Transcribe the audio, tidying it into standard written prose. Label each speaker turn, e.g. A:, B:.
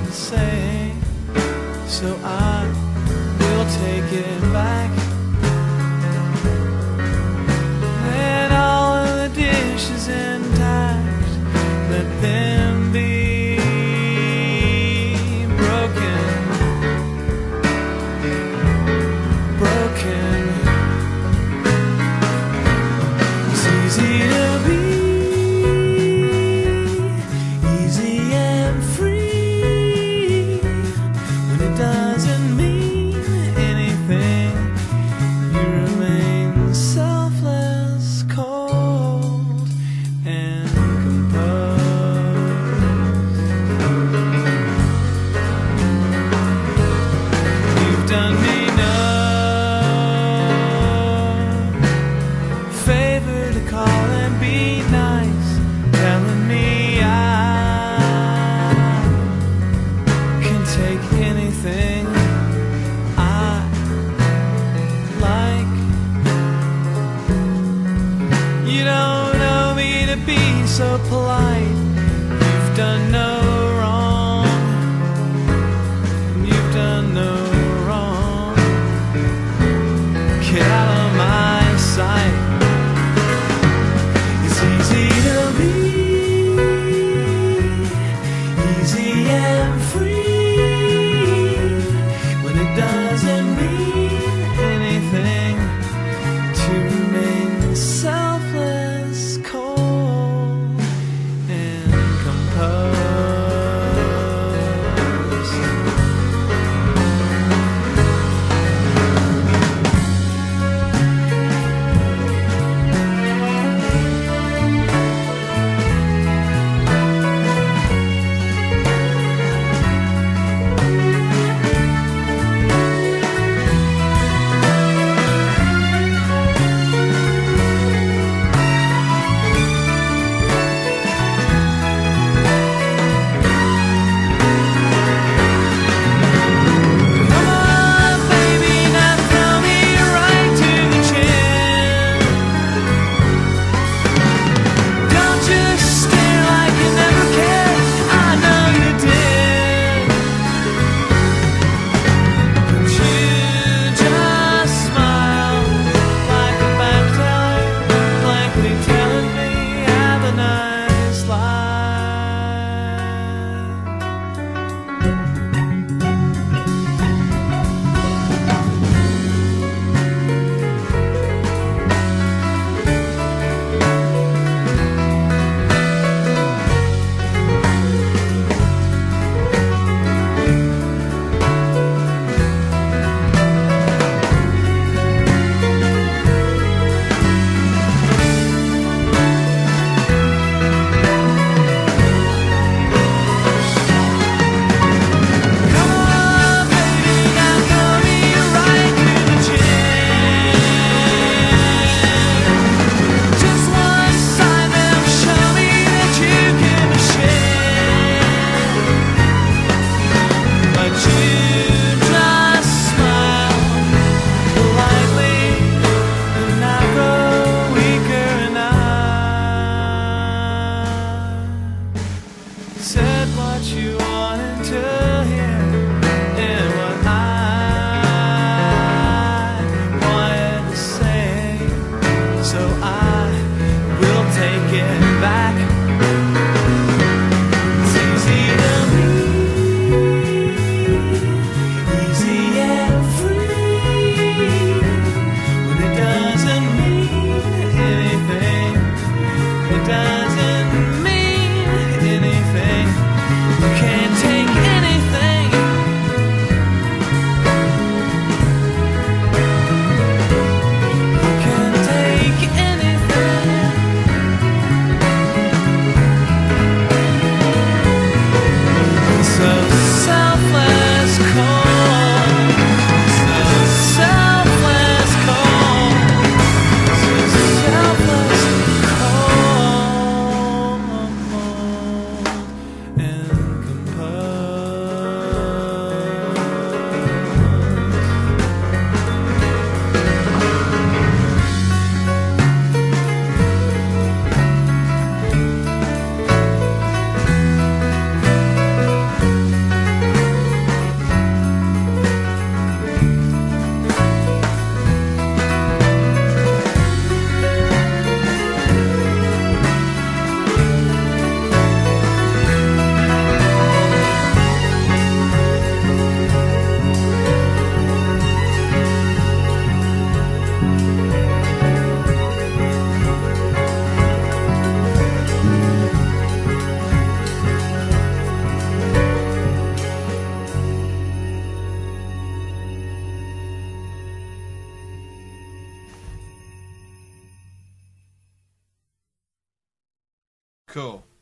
A: to say, so I will take it back. And all of the dishes intact, let them be broken. It's easy to be easy and free when it doesn't mean anything. You remain selfless, cold, and composed. You've done me no favor to call and be nice, telling me I can take anything I like. You don't know me to be so polite. You've done no wrong. You've done no wrong. Get out of my sight. It's easy to be easy and free when it doesn't mean anything to remain selfless, cold,
B: Cool.